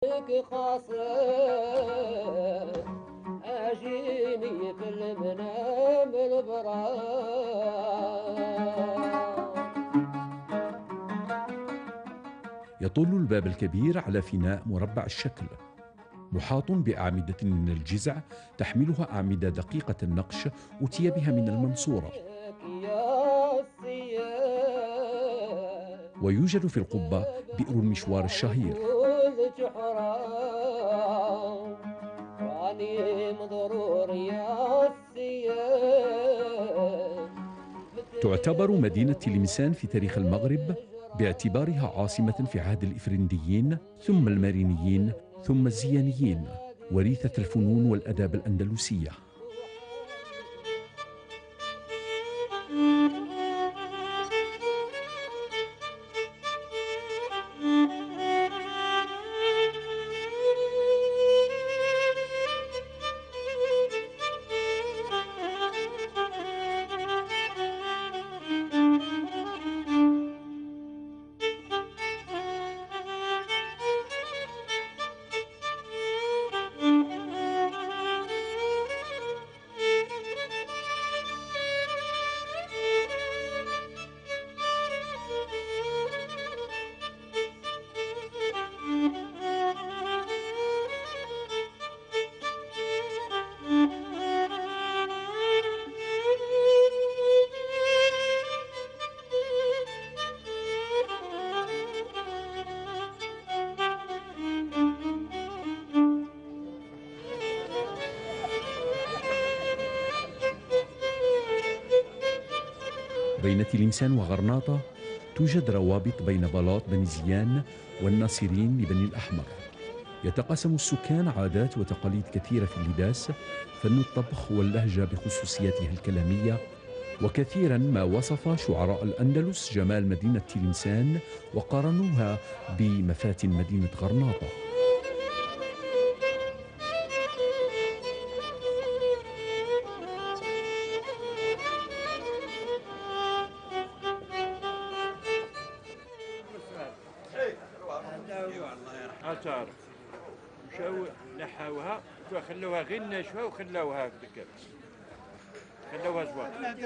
خاص أجيني في المنام يطل الباب الكبير على فناء مربع الشكل، محاط بأعمدة من الجزع تحملها أعمدة دقيقة النقش أتي بها من المنصورة. ويوجد في القبة بئر المشوار الشهير. تعتبر مدينة تلمسان في تاريخ المغرب باعتبارها عاصمة في عهد الإفرنجيين ثم المارينيين ثم الزيانيين، وريثة الفنون والأداب الأندلسية. بين تلمسان وغرناطة توجد روابط بين بلاط بني زيان والناصرين لبني الأحمر. يتقاسم السكان عادات وتقاليد كثيرة في اللباس، فن الطبخ واللهجة بخصوصياتها الكلامية، وكثيرا ما وصف شعراء الأندلس جمال مدينة تلمسان وقارنوها بمفاتن مدينة غرناطة. آثار مشاو نحاوها وخلوها غير ناشفة وخلوها هكذا، خلوها زواق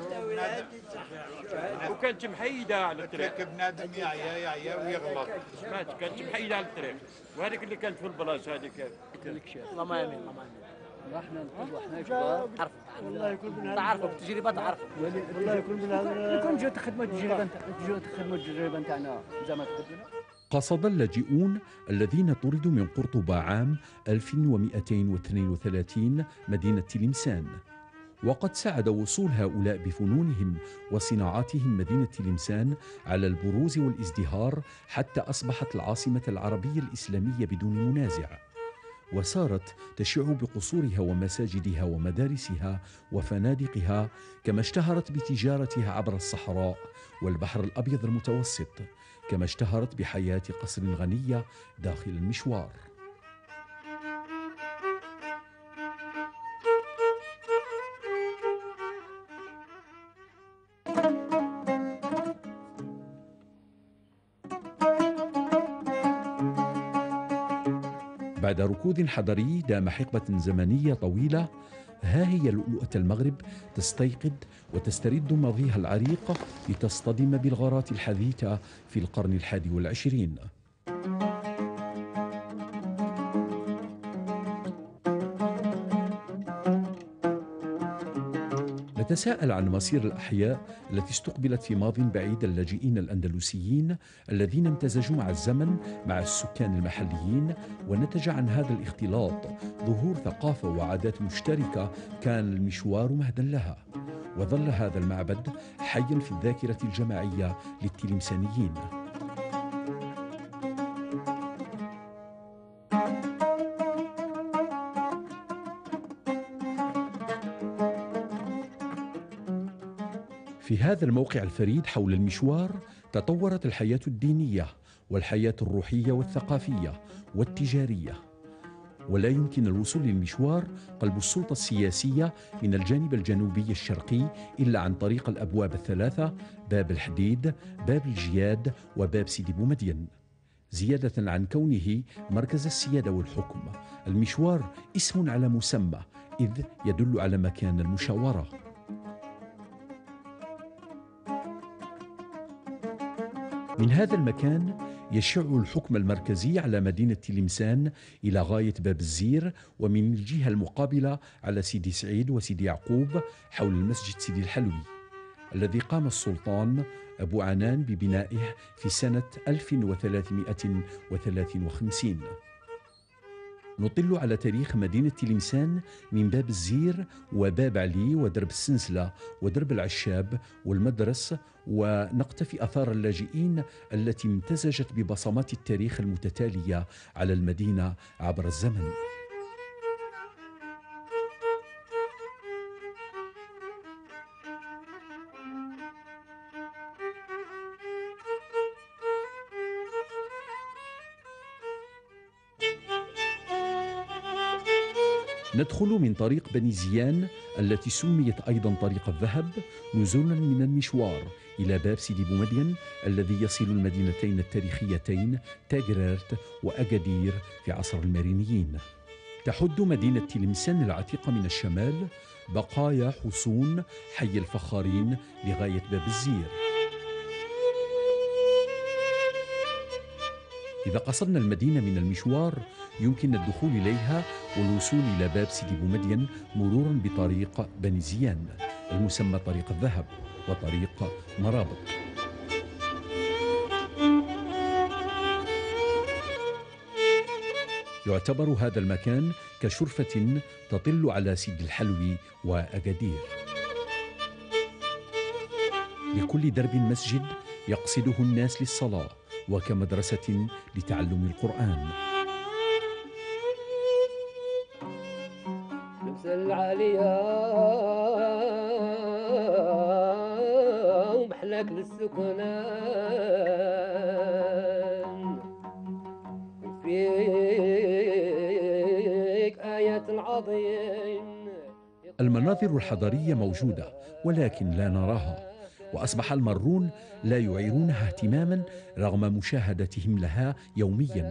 وكانت محيدة على الطريق. بنادم يعيا ويغلط، سمعت كانت محيدة على الطريق، وهذيك اللي كانت في البلاصة هذيك. الله ما يمين الله ما يمين. احنا نقول احنا كبار تعرف والله يكون من تعرفوا بالتجربه تعرفوا والله يكون من هذا يكون جات خدمه التجربه نتاعنا زعما تخدمنا. قصد اللاجئون الذين طردوا من قرطبة عام 1232 مدينة تلمسان، وقد ساعد وصول هؤلاء بفنونهم وصناعاتهم مدينة تلمسان على البروز والازدهار حتى أصبحت العاصمة العربية الإسلامية بدون منازع، وصارت تشع بقصورها ومساجدها ومدارسها وفنادقها، كما اشتهرت بتجارتها عبر الصحراء والبحر الأبيض المتوسط، كما اشتهرت بحياة قصر غنية داخل المشوار. بعد ركود حضري دام حقبة زمنية طويلة، ها هي لؤلؤة المغرب تستيقظ وتسترد ماضيها العريق لتصطدم بالغارات الحديثة في القرن 21. نتساءل عن مصير الأحياء التي استقبلت في ماض بعيد اللاجئين الأندلسيين الذين امتزجوا مع الزمن مع السكان المحليين، ونتج عن هذا الاختلاط ظهور ثقافة وعادات مشتركة كان المشوار مهدا لها، وظل هذا المعبد حيا في الذاكرة الجماعية للتلمسانيين. في هذا الموقع الفريد حول المشوار تطورت الحياة الدينية والحياة الروحية والثقافية والتجارية، ولا يمكن الوصول للمشوار قلب السلطة السياسية من الجانب الجنوبي الشرقي إلا عن طريق الأبواب الثلاثة: باب الحديد، باب الجياد، وباب سيدي بومدين. زيادة عن كونه مركز السيادة والحكم. المشوار اسم على مسمى، إذ يدل على مكان المشاورة. من هذا المكان يشع الحكم المركزي على مدينة تلمسان إلى غاية باب الزير، ومن الجهة المقابلة على سيدي سعيد وسيدي يعقوب حول المسجد سيدي الحلوي الذي قام السلطان أبو عنان ببنائه في سنة 1353. نطل على تاريخ مدينة تلمسان من باب الزير وباب علي ودرب السنسلة ودرب العشاب والمدرس، ونقتفي أثار اللاجئين التي امتزجت ببصمات التاريخ المتتالية على المدينة عبر الزمن. ندخل من طريق بني زيان التي سميت أيضا طريق الذهب نزولا من المشوار إلى باب سيدي بومدين الذي يصل المدينتين التاريخيتين تاغرارت وأكادير في عصر المارينيين. تحد مدينة تلمسان العتيقة من الشمال بقايا حصون حي الفخارين لغاية باب الزير. إذا قصدنا المدينة من المشوار يمكن الدخول إليها والوصول إلى باب سيدي بومدين مرورا بطريق بني زيان المسمى طريق الذهب وطريق مرابط. يعتبر هذا المكان كشرفة تطل على سيدي الحلوي وأكادير. لكل درب مسجد يقصده الناس للصلاة وكمدرسة لتعلم القرآن. لبس العالية ومحلاك للسكنان وفيك آية العظيم. المناظر الحضارية موجودة ولكن لا نراها، وأصبح المارون لا يعيرونها اهتماما رغم مشاهدتهم لها يوميا.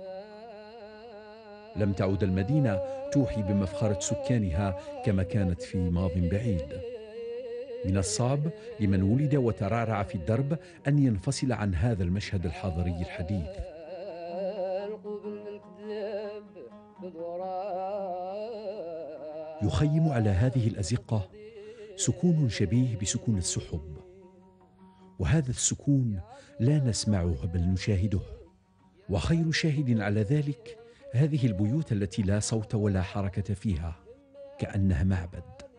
لم تعد المدينة توحي بمفخرة سكانها كما كانت في ماض بعيد. من الصعب لمن ولد وترعرع في الدرب أن ينفصل عن هذا المشهد الحضاري الحديث. يخيم على هذه الأزقة سكون شبيه بسكون السحب، وهذا السكون لا نسمعه بل نشاهده، وخير شاهد على ذلك هذه البيوت التي لا صوت ولا حركة فيها كأنها معبد.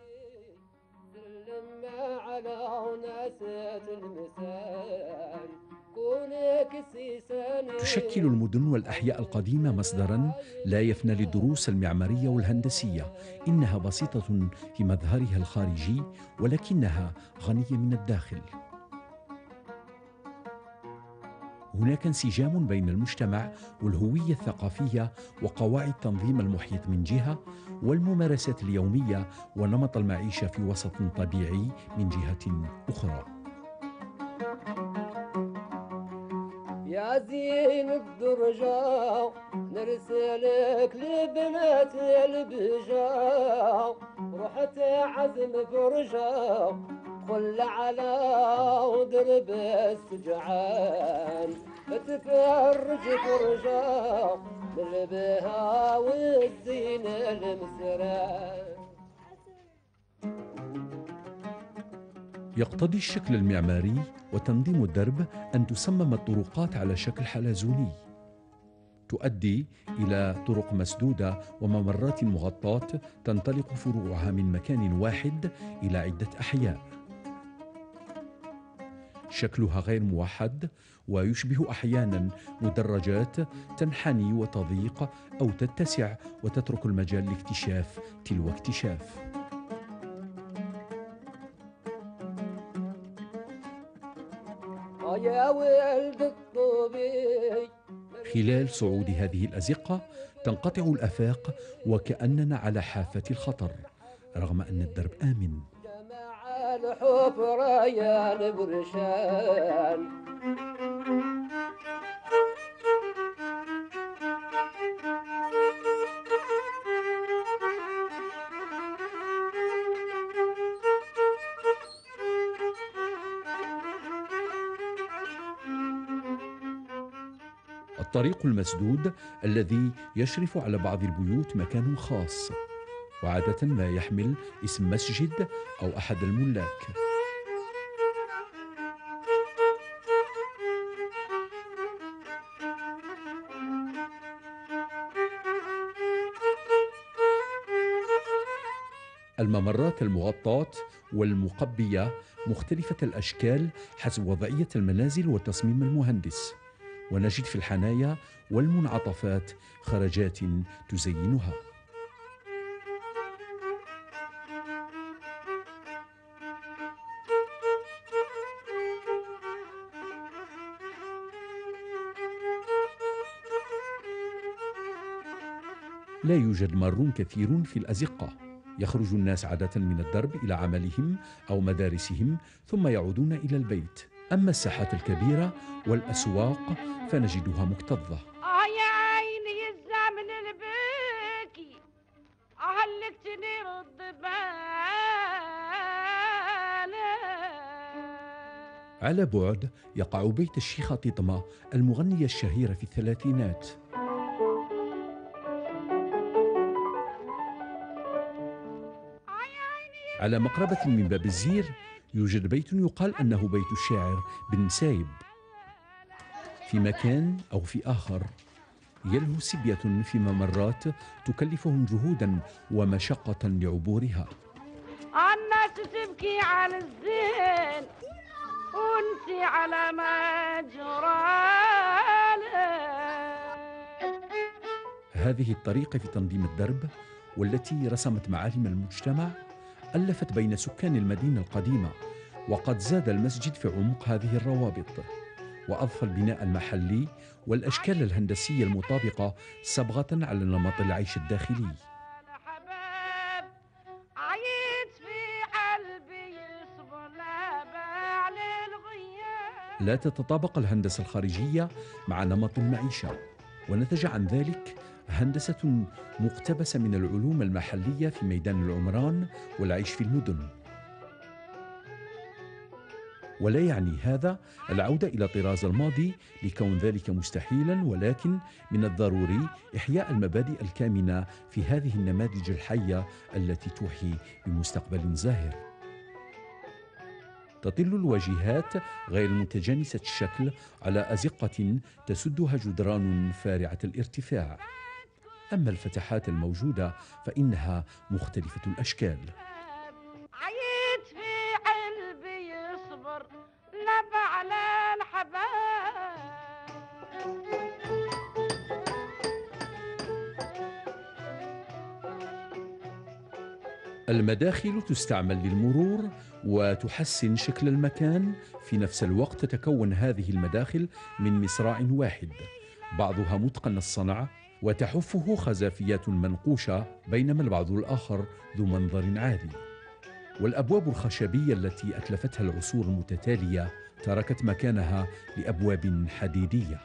تشكل المدن والأحياء القديمة مصدرا لا يفنى للدروس المعمارية والهندسية. إنها بسيطة في مظهرها الخارجي ولكنها غنية من الداخل. هناك انسجام بين المجتمع والهوية الثقافية وقواعد تنظيم المحيط من جهة، والممارسات اليومية ونمط المعيشة في وسط طبيعي من جهة أخرى. يا زين الدرجة نرسلك لبنات البجا، رحت عزم فرجة خل على درب السجعان، تفرج فرجة بالبها والزين المسران. يقتضي الشكل المعماري وتنظيم الدرب أن تصمم الطرقات على شكل حلزوني تؤدي إلى طرق مسدودة وممرات مغطاة تنطلق فروعها من مكان واحد إلى عدة أحياء. شكلها غير موحد ويشبه أحيانا مدرجات تنحني وتضيق أو تتسع وتترك المجال لاكتشاف تلو اكتشاف. يا ولد الطبيب. خلال صعود هذه الأزقة تنقطع الآفاق وكأننا على حافة الخطر رغم أن الدرب آمن. جمع الحفرة يا البرشان الطريق المسدود الذي يشرف على بعض البيوت مكان خاص، وعادة ما يحمل اسم مسجد أو أحد الملاك. الممرات المغطاة والمقبية مختلفة الأشكال حسب وضعية المنازل والتصميم المهندس، ونجد في الحنايا والمنعطفات خرجات تزينها. لا يوجد مار كثير في الأزقة، يخرج الناس عادة من الدرب إلى عملهم أو مدارسهم ثم يعودون إلى البيت. أما الساحات الكبيرة والأسواق فنجدها مكتظة. يا عيني الزمن البكي علقتني الضبال. على بعد يقع بيت الشيخة طيطمة المغنية الشهيرة في الثلاثينات. على مقربة من باب الزير يوجد بيت يقال أنه بيت الشاعر بن سايب. في مكان أو في آخر يلهو سبية في ممرات تكلفهم جهودا ومشقة لعبورها. الناس تبكي على الزين وانت على ما جرالك. هذه الطريقة في تنظيم الدرب والتي رسمت معالم المجتمع ألفت بين سكان المدينة القديمة، وقد زاد المسجد في عمق هذه الروابط، وأضفى البناء المحلي والأشكال الهندسية المطابقة صبغة على نمط العيش الداخلي. لا تتطابق الهندسة الخارجية مع نمط المعيشة، ونتج عن ذلك هندسة مقتبسة من العلوم المحلية في ميدان العمران والعيش في المدن. ولا يعني هذا العودة إلى طراز الماضي لكون ذلك مستحيلا، ولكن من الضروري إحياء المبادئ الكامنة في هذه النماذج الحية التي توحي بمستقبل زاهر. تطل الواجهات غير متجانسة الشكل على أزقة تسدها جدران فارعة الارتفاع، أما الفتحات الموجودة فإنها مختلفة الأشكال. عيت في قلبي يصبر نبع على الحباب. المداخل تستعمل للمرور وتحسن شكل المكان. في نفس الوقت تتكون هذه المداخل من مصراع واحد بعضها متقن الصنع وتحفه خزافيات منقوشة، بينما البعض الآخر ذو منظر عادي. والأبواب الخشبية التي أتلفتها العصور المتتالية تركت مكانها لأبواب حديدية.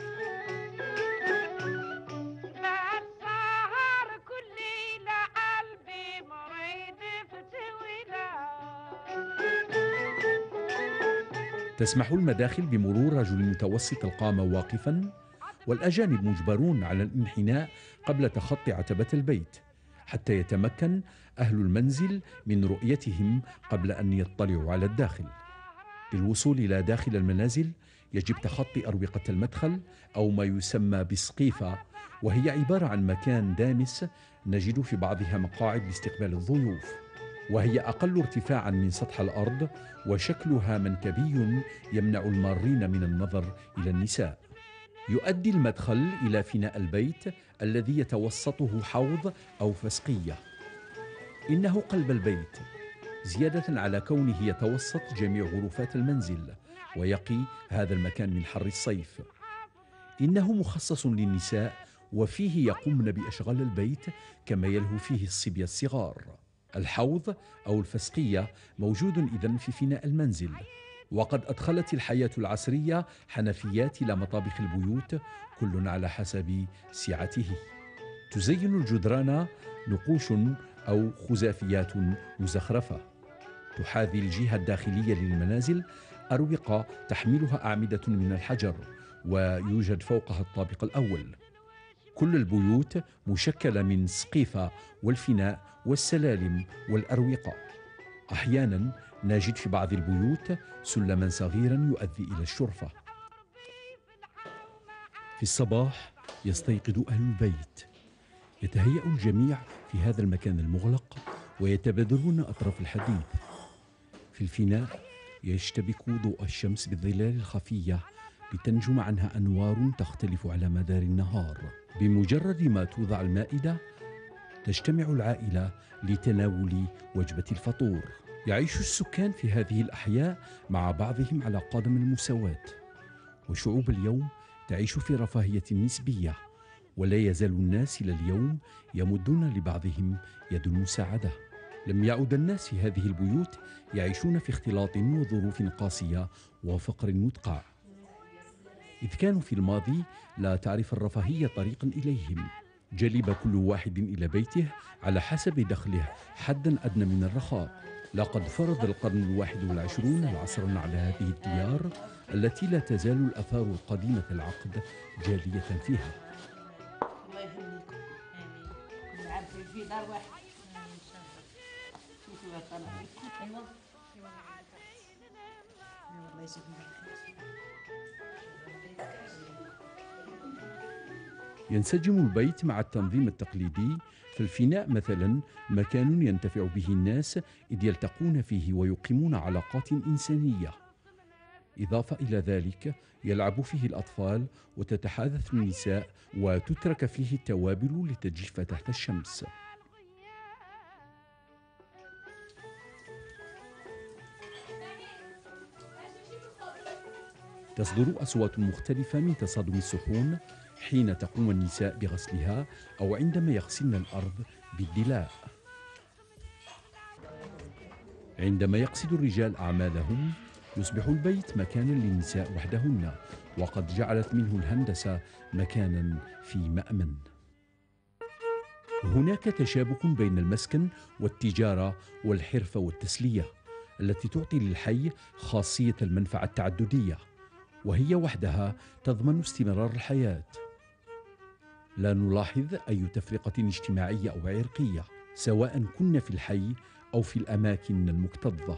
تسمح المداخل بمرور رجل متوسط القامة واقفاً، والأجانب مجبرون على الانحناء قبل تخطي عتبة البيت حتى يتمكن أهل المنزل من رؤيتهم قبل أن يطلعوا على الداخل. للوصول إلى داخل المنازل يجب تخطي أروقة المدخل أو ما يسمى بسقيفة، وهي عبارة عن مكان دامس نجد في بعضها مقاعد لاستقبال الضيوف، وهي أقل ارتفاعا من سطح الأرض وشكلها منكبي يمنع المارين من النظر إلى النساء. يؤدي المدخل إلى فناء البيت الذي يتوسطه حوض أو فسقية. إنه قلب البيت، زيادة على كونه يتوسط جميع غرفات المنزل ويقي هذا المكان من حر الصيف. إنه مخصص للنساء وفيه يقومن بأشغال البيت كما يلهو فيه الصبية الصغار. الحوض أو الفسقية موجود إذن في فناء المنزل، وقد أدخلت الحياة العصرية حنفيات إلى مطابخ البيوت كل على حسب سعته. تزين الجدران نقوش أو خزافيات مزخرفة. تحاذي الجهة الداخلية للمنازل أروقة تحملها أعمدة من الحجر، ويوجد فوقها الطابق الأول. كل البيوت مشكلة من سقيفة والفناء والسلالم والأروقة. أحيانا نجد في بعض البيوت سلما صغيرا يؤدي إلى الشرفة. في الصباح يستيقظ أهل البيت، يتهيأ الجميع في هذا المكان المغلق ويتبادلون أطراف الحديث. في الفناء يشتبك ضوء الشمس بالظلال الخفية لتنجم عنها أنوار تختلف على مدار النهار. بمجرد ما توضع المائدة تجتمع العائلة لتناول وجبة الفطور. يعيش السكان في هذه الأحياء مع بعضهم على قدم المساواة، وشعوب اليوم تعيش في رفاهية نسبية، ولا يزال الناس إلى اليوم يمدون لبعضهم يد المساعدة. لم يعد الناس في هذه البيوت يعيشون في اختلاط وظروف قاسية وفقر مدقع، إذ كانوا في الماضي لا تعرف الرفاهية طريقا إليهم. جلب كل واحد إلى بيته على حسب دخله حدا أدنى من الرخاء. لقد فرض القرن 21 العصر على هذه الديار التي لا تزال الآثار القديمة العقد جالية فيها. الله يهنيكم. آمين. نعبد في دار واحد. أيوة. الله يسلمك. ينسجم البيت مع التنظيم التقليدي. في الفناء مثلا مكان ينتفع به الناس إذ يلتقون فيه ويقيمون علاقات إنسانية. إضافة إلى ذلك يلعب فيه الأطفال وتتحدث النساء وتترك فيه التوابل لتجف تحت الشمس. تصدر أصوات مختلفة من تصادم الصحون حين تقوم النساء بغسلها أو عندما يغسلن الأرض بالدلاء. عندما يقصد الرجال أعمالهم يصبح البيت مكانا للنساء وحدهن، وقد جعلت منه الهندسة مكانا في مأمن. هناك تشابك بين المسكن والتجارة والحرفة والتسلية التي تعطي للحي خاصية المنفعة التعددية، وهي وحدها تضمن استمرار الحياة. لا نلاحظ أي تفرقة اجتماعية أو عرقية، سواء كنا في الحي أو في الأماكن المكتظة.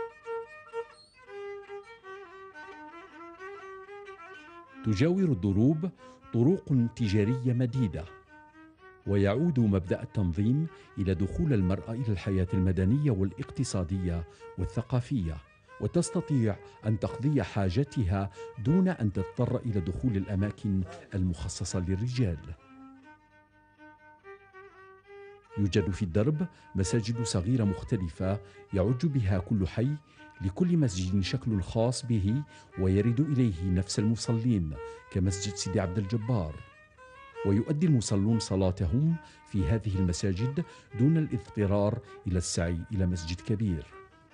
تجاور الضروب طرق تجارية مديدة، ويعود مبدأ التنظيم إلى دخول المرأة إلى الحياة المدنية والاقتصادية والثقافية، وتستطيع أن تقضي حاجتها دون أن تضطر إلى دخول الأماكن المخصصة للرجال. يوجد في الدرب مساجد صغيرة مختلفة يعج بها كل حي، لكل مسجد شكل خاص به ويرد إليه نفس المصلين كمسجد سيدي عبد الجبار، ويؤدي المصلون صلاتهم في هذه المساجد دون الاضطرار إلى السعي إلى مسجد كبير.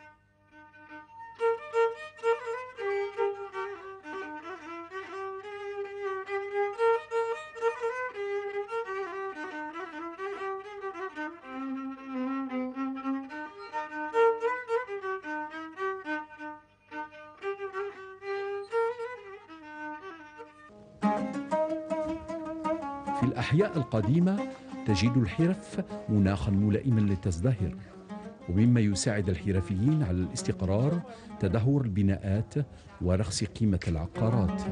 في الأحياء القديمة تجد الحرف مناخا ملائما للتزدهر، ومما يساعد الحرفيين على الاستقرار تدهور البناءات ورخص قيمة العقارات.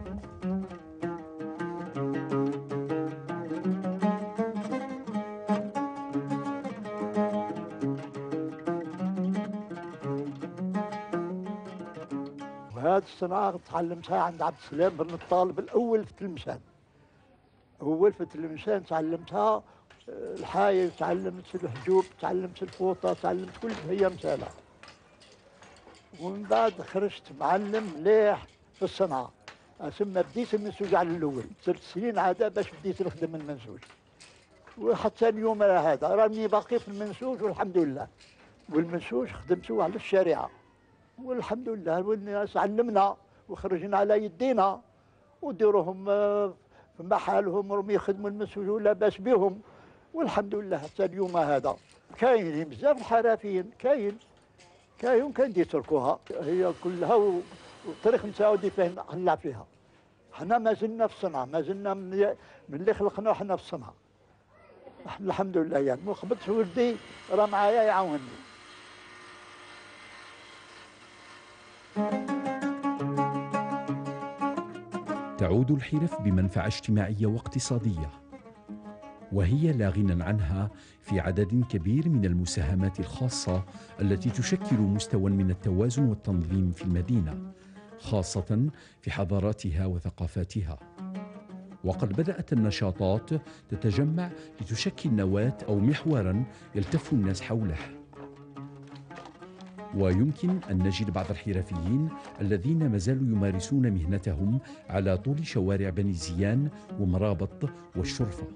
وهذه الصناعة تعلمتها عند عبد السلام بن الطالب الأول في تلمسان. أول في تلمسان تعلمتها الحايل، تعلمت الحجوب، تعلمت الفوطة، تعلمت كل هي مسالة. ومن بعد خرجت معلم مليح في الصنعة. ثم بديت المنسوج على الأول 3 سنين عاد باش بديت نخدم المنسوج. وحتى اليوم هذا راني باقي في المنسوج والحمد لله. والمنسوج خدمته على الشارعة والحمد لله، والناس علمنا وخرجنا على يدينا وديروهم في محلهم وهم يخدموا المنسوج ولا باس بهم والحمد لله حتى اليوم هذا. كاين بزاف الحرفيين، كاين كان يتركوها هي كلها والطريق نتاعو دي فين نلعب فيها. احنا ما زلنا في صنعة، ما زلنا من اللي خلقنا احنا في صنعة. الحمد لله يعني ما خبطش ولدي راه معايا يعاونني. تعود الحرف بمنفعة اجتماعية واقتصادية، وهي لا غنى عنها في عدد كبير من المساهمات الخاصة التي تشكل مستوى من التوازن والتنظيم في المدينة، خاصة في حضاراتها وثقافاتها. وقد بدأت النشاطات تتجمع لتشكل نواة أو محورا يلتف الناس حوله. ويمكن أن نجد بعض الحرفيين الذين ما زالوا يمارسون مهنتهم على طول شوارع بني زيان ومرابط والشرفة.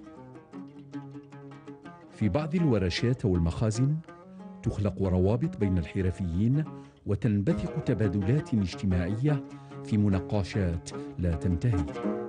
في بعض الورشات والمخازن تخلق روابط بين الحرفيين وتنبثق تبادلات اجتماعية في مناقشات لا تنتهي.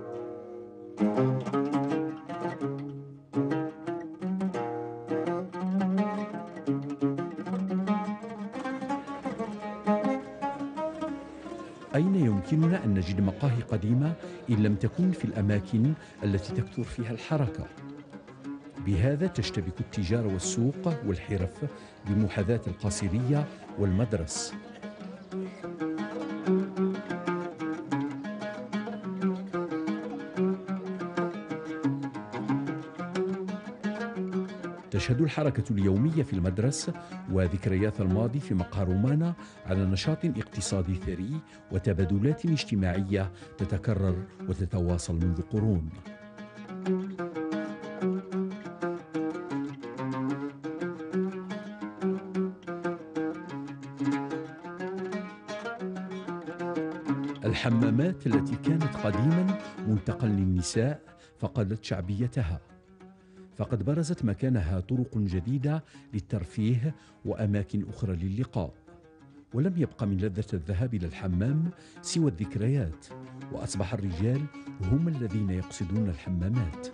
أين يمكننا أن نجد مقاهي قديمة إن لم تكن في الأماكن التي تكثر فيها الحركة؟ بهذا تشتبك التجارة والسوق والحرف بمحاذاة القاصرية والمدرس. تشهد الحركة اليومية في المدرس وذكريات الماضي في مقهى رومانا على نشاط اقتصادي ثري وتبادلات اجتماعية تتكرر وتتواصل منذ قرون. الحمامات التي كانت قديما ملتقى للنساء فقدت شعبيتها، فقد برزت مكانها طرق جديدة للترفيه وأماكن أخرى للقاء. ولم يبق من لذة الذهاب إلى الحمام سوى الذكريات، وأصبح الرجال هم الذين يقصدون الحمامات.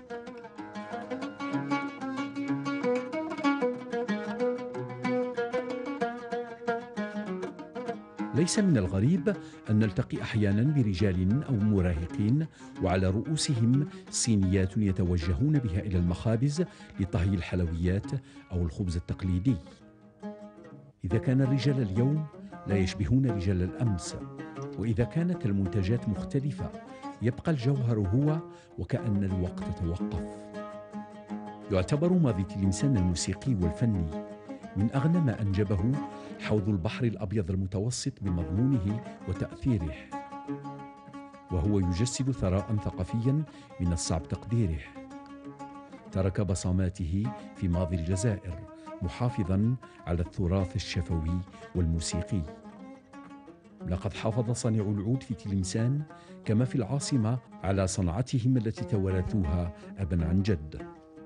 ليس من الغريب أن نلتقي أحيانا برجال أو مراهقين وعلى رؤوسهم صينيات يتوجهون بها إلى المخابز لطهي الحلويات أو الخبز التقليدي. إذا كان الرجال اليوم لا يشبهون رجال الأمس، وإذا كانت المنتجات مختلفة يبقى الجوهر هو وكأن الوقت توقف. يعتبر ماضي تلمسان الموسيقي والفني من أغنى ما أنجبه حوض البحر الأبيض المتوسط بمضمونه وتأثيره، وهو يجسد ثراء ثقافيا من الصعب تقديره. ترك بصماته في ماضي الجزائر محافظا على التراث الشفوي والموسيقي. لقد حافظ صانعو العود في تلمسان كما في العاصمة على صنعتهم التي تورثوها أبا عن جد.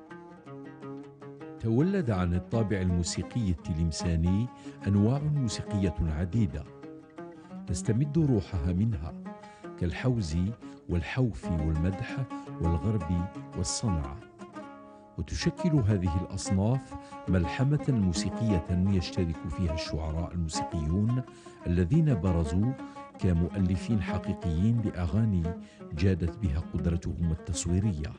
تولد عن الطابع الموسيقي التلمساني أنواع موسيقية عديدة تستمد روحها منها، كالحوز والحوف والمدح والغرب والصنعة. وتشكل هذه الأصناف ملحمة موسيقية يشترك فيها الشعراء الموسيقيون الذين برزوا كمؤلفين حقيقيين لأغاني جادت بها قدرتهم التصويرية.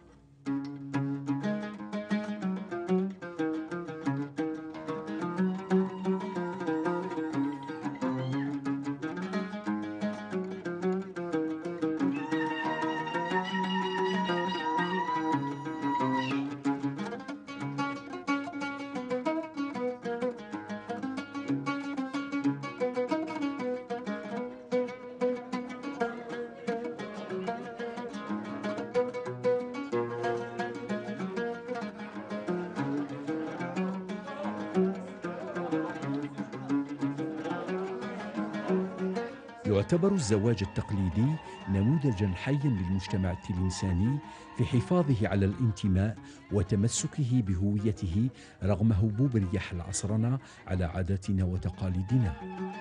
يعتبر الزواج التقليدي نموذجا حيا للمجتمع التلمساني في حفاظه على الانتماء وتمسكه بهويته رغم هبوب رياح العصرنة على عاداتنا وتقاليدنا.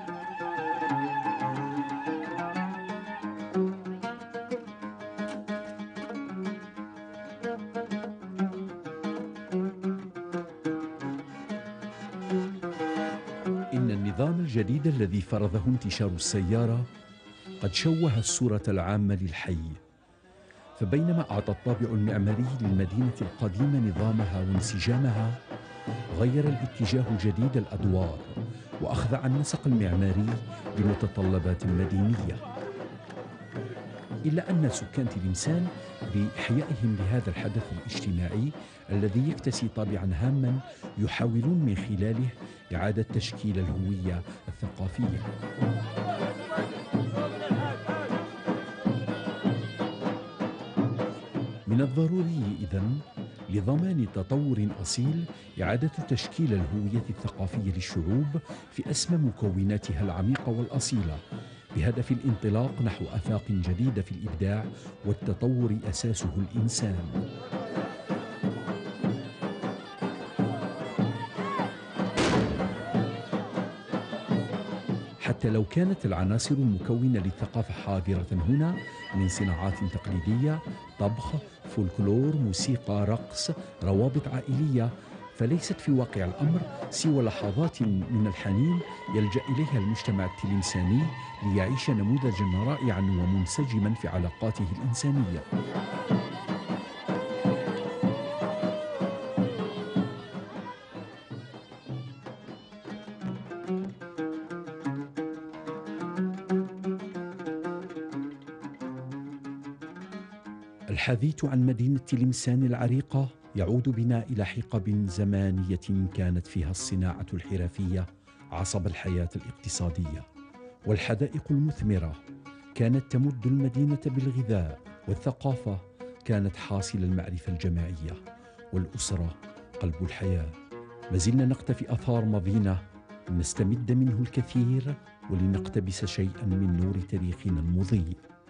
إن النظام الجديد الذي فرضه انتشار السيارة قد شوه الصورة العامة للحي، فبينما أعطى الطابع المعماري للمدينة القديمة نظامها وانسجامها، غير الاتجاه جديد الأدوار وأخضع النسق المعماري لمتطلبات مدينية. إلا أن سكان تلمسان بإحيائهم لهذا الحدث الاجتماعي الذي يكتسي طابعا هاما يحاولون من خلاله إعادة تشكيل الهوية الثقافية. من الضروري إذن لضمان تطور أصيل إعادة تشكيل الهوية الثقافية للشعوب في أسمى مكوناتها العميقة والأصيلة، بهدف الانطلاق نحو آفاق جديدة في الإبداع والتطور أساسه الإنسان. حتى لو كانت العناصر المكونة للثقافة حاضرة هنا من صناعات تقليدية، طبخ، فولكلور، موسيقى، رقص، روابط عائلية، فليست في واقع الأمر سوى لحظات من الحنين يلجأ إليها المجتمع التلمساني ليعيش نموذجا رائعا ومنسجما في علاقاته الإنسانية. الحديث عن مدينة تلمسان العريقة يعود بنا إلى حقب زمانية كانت فيها الصناعة الحرفية عصب الحياة الاقتصادية، والحدائق المثمرة كانت تمد المدينة بالغذاء، والثقافة كانت حاصل المعرفة الجماعية، والأسرة قلب الحياة. ما زلنا نقتفي آثار ماضينا لنستمد منه الكثير ولنقتبس شيئا من نور تاريخنا المضيء.